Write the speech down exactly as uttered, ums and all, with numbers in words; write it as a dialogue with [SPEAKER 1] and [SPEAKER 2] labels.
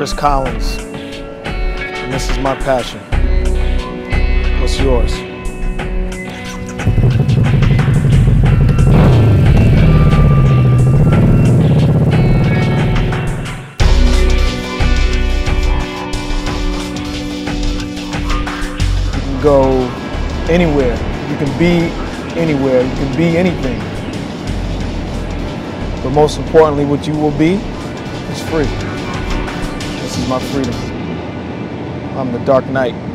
[SPEAKER 1] Chris Collins, and this is my passion. What's yours? You can go anywhere. You can be anywhere. You can be anything. But most importantly, what you will be is free. This is my freedom. I'm the Dark Knight.